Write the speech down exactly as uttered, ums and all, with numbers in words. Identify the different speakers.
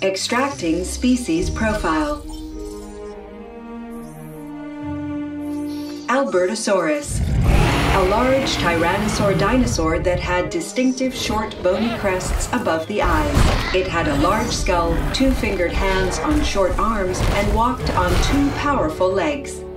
Speaker 1: Extracting species profile. Albertosaurus, a large tyrannosaur dinosaur that had distinctive short bony crests above the eyes. It had a large skull, two-fingered hands on short arms, and walked on two powerful legs.